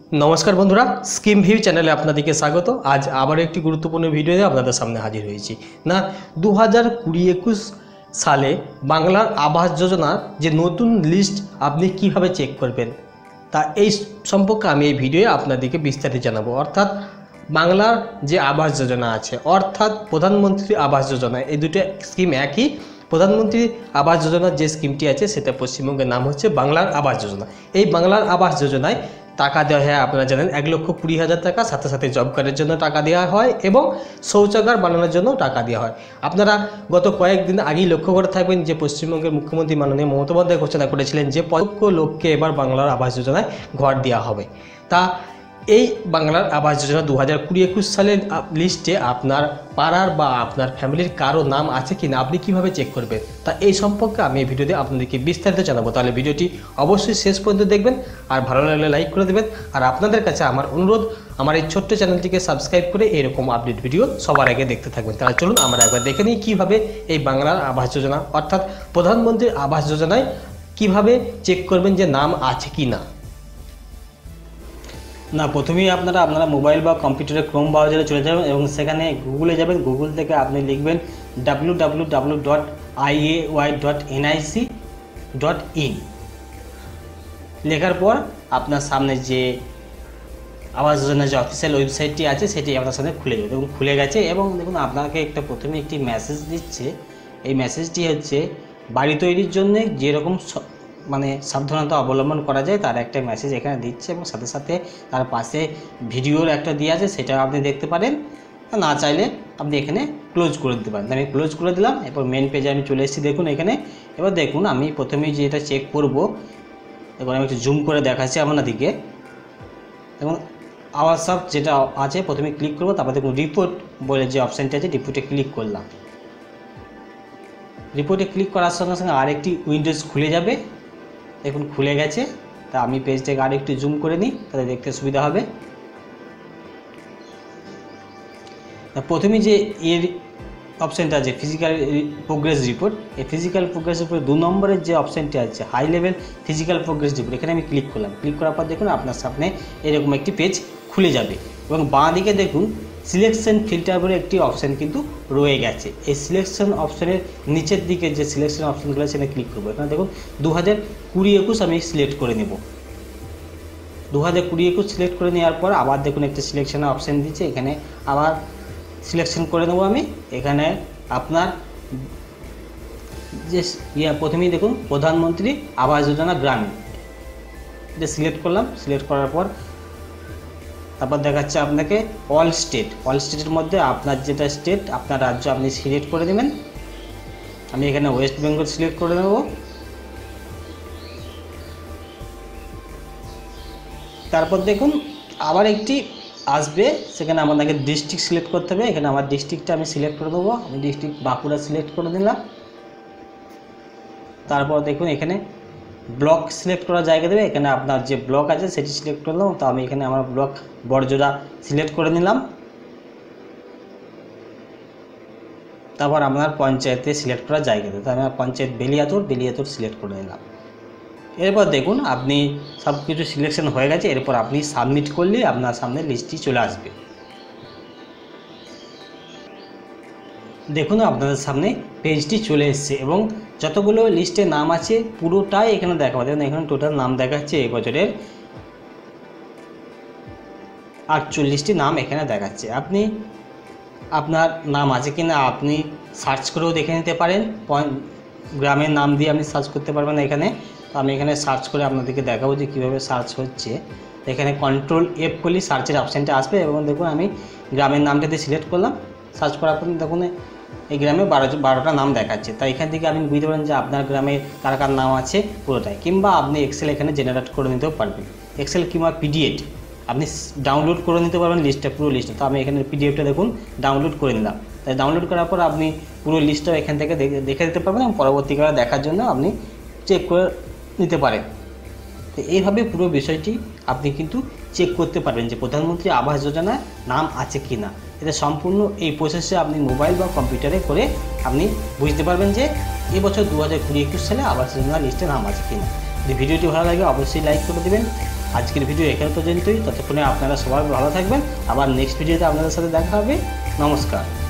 नमस्कार बंधुरा scheme view চ্যানেলে আপনাদেরকে স্বাগত। আজ আবার একটি গুরুত্বপূর্ণ ভিডিও নিয়ে আপনাদের সামনে হাজির হয়েছি। না 2020-21 সালে বাংলার আবাস যোজনার যে নতুন লিস্ট আপনি কিভাবে চেক করবেন তা এই সম্পর্কে আমি এই ভিডিওয়ে আপনাদেরকে বিস্তারিত জানাবো। অর্থাৎ বাংলার যে আবাস যোজনা আছে অর্থাৎ প্রধানমন্ত্রী আবাস যোজনা, এই দুটো স্কিম একই। প্রধানমন্ত্রী আবাস যোজনার যে স্কিমটি আছে সেটা পশ্চিমবঙ্গের নাম হচ্ছে বাংলার আবাস যোজনা। এই বাংলার আবাস যোজনায় টাকা দেওয়া হয়, আপনারা জানেন 1,20,000 টাকা, সাথে সাথে জব কার্ডের জন্য টাকা দেওয়া হয় এবং শৌচাগার বানানোর জন্য টাকা দেওয়া হয়। আপনারা গত কয়েকদিন আগেই লক্ষ্য করে থাকবেন যে পশ্চিমবঙ্গের মুখ্যমন্ত্রী মাননীয় মমতা বন্দ্যোপাধ্যায় ঘোষণা করেছিলেন যে 5 লক্ষ লোককে এবার বাংলার আবাস যোজনায় ঘর দেওয়া হবে। তা এই বাংলার আবাস যোজনা 2020-21 সালের লিস্টে আপনার পাড়ার বা আপনার ফ্যামিলির কারো নাম আছে কি না আপনি কীভাবে চেক করবেন তা এই সম্পর্কে আমি এই ভিডিওতে আপনাদেরকে বিস্তারিত জানাবো। তাহলে ভিডিওটি অবশ্যই শেষ পর্যন্ত দেখবেন আর ভালো লাগলে লাইক করে দেবেন। আর আপনাদের কাছে আমার অনুরোধ, আমার এই ছোট্ট চ্যানেলটিকে সাবস্ক্রাইব করে এরকম আপডেট ভিডিও সবার আগে দেখতে থাকবেন। তাহলে চলুন আমরা একবার দেখে নিই কীভাবে এই বাংলার আবাস যোজনা অর্থাৎ প্রধানমন্ত্রীর আবাস যোজনায় কিভাবে চেক করবেন যে নাম আছে কি না। না প্রথমেই আপনারা মোবাইল বা কম্পিউটারে ক্রোম ব্রাউজারে চলে যাবেন এবং সেখানে গুগলে যাবেন। গুগল থেকে আপনি লিখবেন www.iay.nic.in। লেখার পর আপনার সামনে যে আবাস যোজনার যে অফিসিয়াল ওয়েবসাইটটি আছে সেটি আপনার সামনে খুলে যাবে এবং খুলে গেছে। এবং দেখুন আপনাকে প্রথমে একটি মেসেজ দিচ্ছে। এই মেসেজটি হচ্ছে বাড়ি তৈরির জন্য যেরকম মানে সাবধানতা অবলম্বন করা যায় তার একটা মেসেজ এখানে দিচ্ছে এবং সাথে সাথে তার পাশে ভিডিওর একটা দিয়ে আছে, সেটা আপনি দেখতে পারেন। না চাইলে আপনি এখানে ক্লোজ করে দিতে পারেন। আমি ক্লোজ করে দিলাম। এরপর মেন পেজে আমি চলে এসেছি। দেখুন এখানে এবার দেখুন আমি প্রথমেই যেটা চেক করব, এবার আমি একটু জুম করে দেখাচ্ছি আপনাদেরকে। এবং আওয়ার সব যেটা আছে প্রথমে ক্লিক করব, তারপর দেখুন রিপোর্ট বলে যে অপশানটি আছে রিপোর্টে ক্লিক করলাম। রিপোর্টে ক্লিক করার সঙ্গে সঙ্গে আরেকটি উইন্ডোজ খুলে যাবে। দেখুন খুলে গেছে। তা আমি পেজটাকে আর একটু জুম করে নিই, তাহলে দেখতে সুবিধা হবে। প্রথমে যে এর অপশানটা আছে ফিজিক্যাল প্রোগ্রেস রিপোর্ট, এই ফিজিক্যাল প্রোগ্রেস রিপোর্ট 2 নম্বরের যে অপশানটি আছে high level physical progress report, এখানে আমি ক্লিক করলাম। ক্লিক করার পর দেখুন আপনার সামনে এরকম একটি পেজ খুলে যাবে এবং বাঁ দিকে দেখুন সিলেকশন ফিল্টার বলে একটি অপশান কিন্তু রয়ে গেছে। এই সিলেকশন অপশানের নিচের দিকে যে সিলেকশন অপশানগুলো সেখানে ক্লিক করবো। এখানে দেখুন 2020-21 আমি সিলেক্ট করে নেব। 2020-21 সিলেক্ট করে নেওয়ার পর আবার দেখুন একটা সিলেকশনের অপশান দিচ্ছে, এখানে আবার সিলেকশন করে নেব আমি। এখানে আপনার যে প্রথমেই দেখুন প্রধানমন্ত্রী আবাস যোজনা গ্রামীণ, এটা সিলেক্ট করলাম। সিলেক্ট করার পর তারপর দেখাচ্ছে আপনাকে অল স্টেটের মধ্যে আপনার যেটা স্টেট আপনার রাজ্য আপনি সিলেক্ট করে দেবেন। আমি এখানে ওয়েস্ট বেঙ্গল সিলেক্ট করে নেব। তারপর দেখুন আবার একটি আসবে, সেখানে আমাদেরকে ডিস্ট্রিক্ট সিলেক্ট করতে হবে। এখানে আমার ডিস্ট্রিক্টটা আমি সিলেক্ট করে দেবো। আমি ডিস্ট্রিক্ট বাঁকুড়া সিলেক্ট করে দিলাম। তারপর দেখুন এখানে ব্লক সিলেক্ট করার জায়গা দেবে, এখানে আপনার যে ব্লক আছে সেটি সিলেক্ট করে দিলাম। তো আমি এখানে আমার ব্লক বড়জোড়া সিলেক্ট করে নিলাম। তারপর আপনার পঞ্চায়েতে সিলেক্ট করার জায়গা দেবে, তো আমি পঞ্চায়েত বেলিয়াতোড় সিলেক্ট করে নিলাম। এরপর দেখুন আপনি সব কিছু সিলেকশন হয়ে গেছে। এরপর আপনি সাবমিট করলে আপনার সামনে লিস্টটি চলে আসবে। দেখুন আপনাদের সামনে পেজটি চলে এসেছে এবং যতগুলো লিস্টে নাম আছে পুরোটাই এখানে দেখাবে। দেখুন এখানে টোটাল নাম দেখাচ্ছে এই বছরের 48টি নাম এখানে দেখাচ্ছে। আপনি আপনার নাম আছে কিনা আপনি সার্চ করেও দেখে নিতে পারেন। গ্রামের নাম দিয়ে আপনি সার্চ করতে পারবেন এখানে। তো আমি এখানে সার্চ করে আপনাদেরকে দেখাবো যে কীভাবে সার্চ হচ্ছে। এখানে কন্ট্রোল F করলে সার্চের অপশানটা আসবে এবং দেখুন আমি গ্রামের নামটা দিয়ে সিলেক্ট করলাম। সার্চ করার পর দেখুন এই গ্রামে 12টা নাম দেখাচ্ছে। তাই এখান থেকে আপনি বুঝতে পারেন যে আপনার গ্রামে কার কার নাম আছে পুরোটাই। কিংবা আপনি এক্সেল এখানে জেনারেট করে নিতেও পারবেন। এক্সেল কিংবা PDF আপনি ডাউনলোড করে নিতে পারবেন লিস্টটা, পুরো লিস্টটা। তো আমি এখানে PDFটা দেখুন ডাউনলোড করে নিলাম। তাই ডাউনলোড করার পর আপনি পুরো লিস্টটাও এখান থেকে দেখে দিতে পারবেন এবং পরবর্তীকালে দেখার জন্য আপনি চেক করে নিতে পারেন। তো এইভাবে পুরো বিষয়টি আপনি কিন্তু চেক করতে পারবেন যে প্রধানমন্ত্রী আবাস যোজনায় নাম আছে কি না। এটা সম্পূর্ণ এই প্রসেসে আপনি মোবাইল বা কম্পিউটারে করে আপনি বুঝতে পারবেন যে এবছর 2020-21 সালে আবাস যোজনা লিস্টে নাম আছে কি না। যদি ভিডিওটি ভালো লাগে অবশ্যই লাইক করে দেবেন। আজকের ভিডিও এখানে পর্যন্তই। ততক্ষণে আপনারা সবাই ভালো থাকবেন। আবার নেক্সট ভিডিওতে আপনাদের সাথে দেখা হবে। নমস্কার।